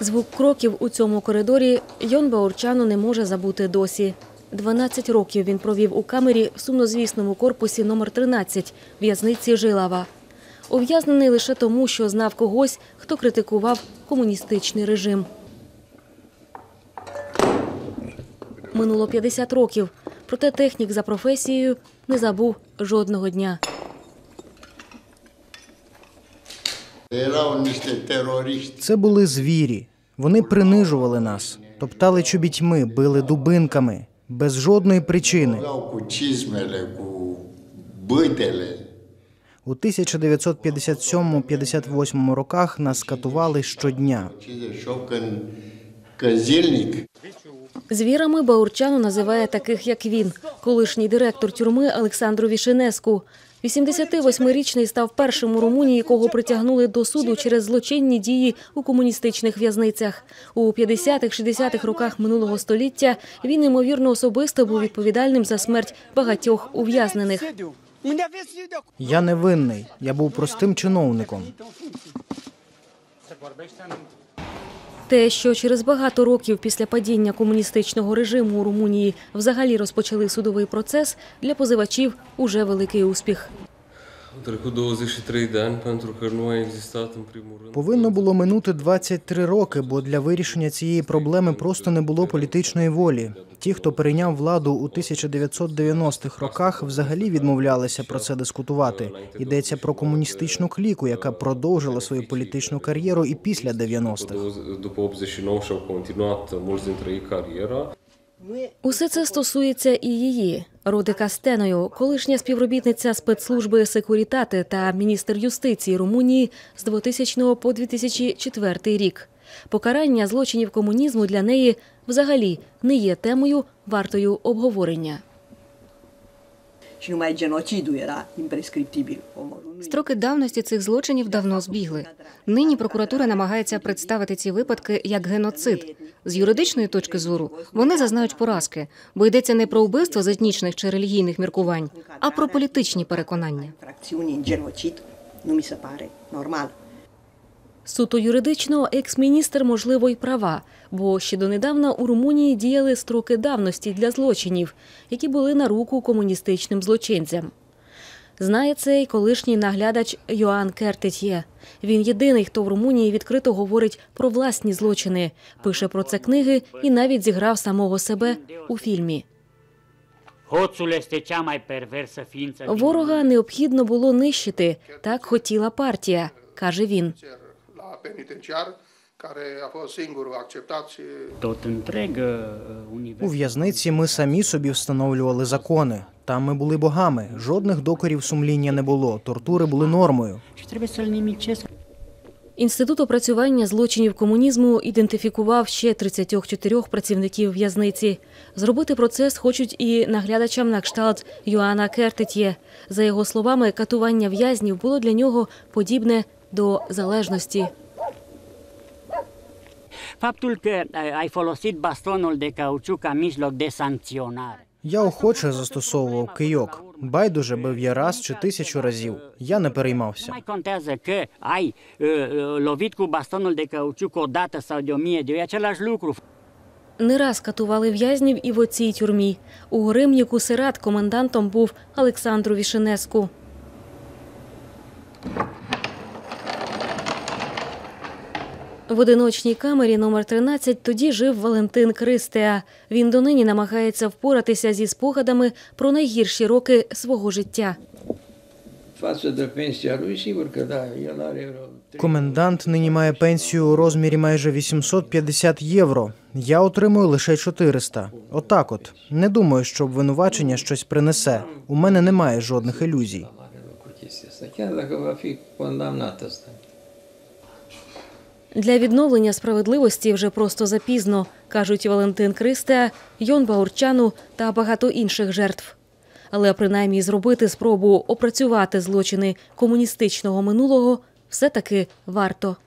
Звук кроків у цьому коридорі Йон Баурчану не може забути досі. 12 років він провів у камері в сумнозвісному корпусі номер 13 в'язниці Жилава. Ув'язнений лише тому, що знав когось, хто критикував комуністичний режим. Минуло 50 років, проте технік за професією не забув жодного дня. Це були звірі. Вони принижували нас, топтали чобітьми, били дубинками, без жодної причини. У 1957-58 роках нас катували щодня. Звірами Баурчану називає таких, як він, колишній директор тюрми Олександру Вішенеску. 88-річний став першим у Румунії, кого притягнули до суду через злочинні дії у комуністичних в'язницях. У 50-60-х роках минулого століття він, ймовірно, особисто був відповідальним за смерть багатьох ув'язнених. Я не винний, я був простим чиновником. Те, що через багато років після падіння комуністичного режиму у Румунії взагалі розпочали судовий процес, для позивачів уже великий успіх. Повинно було минути 23 роки, бо для вирішення цієї проблеми просто не було політичної волі. Ті, хто перейняв владу у 1990-х роках, взагалі відмовлялися про це дискутувати. Йдеться про комуністичну кліку, яка продовжила свою політичну кар'єру і після 90-х. Усе це стосується і її. Родика Стеною, колишня співробітниця спецслужби Секурітати та міністр юстиції Румунії з 2000 по 2004 рік. Покарання злочинів комунізму для неї взагалі не є темою, вартою обговорення. Строки давності цих злочинів давно збігли. Нині прокуратура намагається представити ці випадки як геноцид. З юридичної точки зору вони зазнають поразки, бо йдеться не про вбивство з етнічних чи релігійних міркувань, а про політичні переконання. Суто юридично екс-міністр, можливо, й права, бо ще донедавна у Румунії діяли строки давності для злочинів, які були на руку комуністичним злочинцям. Знає це й колишній наглядач Йоан Кертетьє. Він єдиний, хто в Румунії відкрито говорить про власні злочини, пише про це книги і навіть зіграв самого себе у фільмі. Ворога необхідно було нищити, так хотіла партія, каже він. У в'язниці ми самі собі встановлювали закони. Там ми були богами, жодних докорів сумління не було, тортури були нормою. Інститут опрацювання злочинів комунізму ідентифікував ще 34 працівників в'язниці. Зробити процес хочуть і наглядачам на кшталт Йоана Кертетьє. За його словами, катування в'язнів було для нього подібне до залежності. Я охоче застосовував кийок. Байдуже бив я раз чи 1000 разів. Я не переймався. Не раз катували в'язнів і в оцій тюрмі. У Римніку Сират комендантом був Олександру Вішенеску. В одиночній камері номер 13 тоді жив Валентин Кристеа. Він донині намагається впоратися зі спогадами про найгірші роки свого життя. Комендант нині має пенсію у розмірі майже 850 євро. Я отримую лише 400. Отак от. Не думаю, що обвинувачення щось принесе. У мене немає жодних ілюзій. Для відновлення справедливості вже просто запізно, кажуть Валентин Кристеа, Йон Баурчану та багато інших жертв. Але принаймні зробити спробу опрацювати злочини комуністичного минулого все-таки варто.